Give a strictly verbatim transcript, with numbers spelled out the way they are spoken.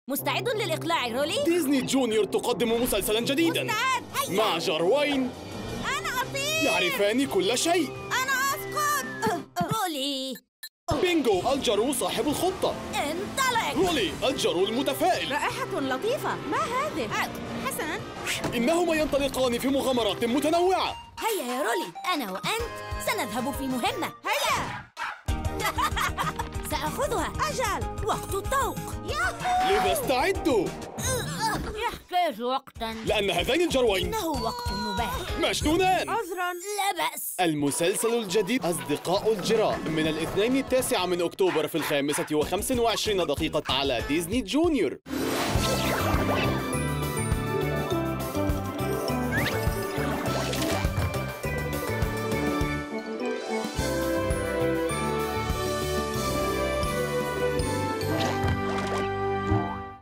مستعد للإقلاع رولي؟ ديزني جونيور تقدم مسلسلا جديدا مستعد. مع جروين أنا أطير. يعرفان كل شيء. أنا أسقط. رولي. بينجو الجرو صاحب الخطة. انطلق. رولي الجرو المتفائل. رائحة لطيفة. ما هذه؟ حسناً. إنهما ينطلقان في مغامرات متنوعة. هيا يا رولي، أنا وأنت سنذهب في مهمة. هيا. سأخذها. أجل. وقت الطوق. لذا استعدوا. يحتاج وقتاً. لأن هذين الجروين إنه وقت مباح. مجنونان. عذراً. لا بأس. المسلسل الجديد أصدقاء الجيران من الاثنين التاسع من أكتوبر في الخامسة وخمس وعشرين دقيقة على ديزني جونيور.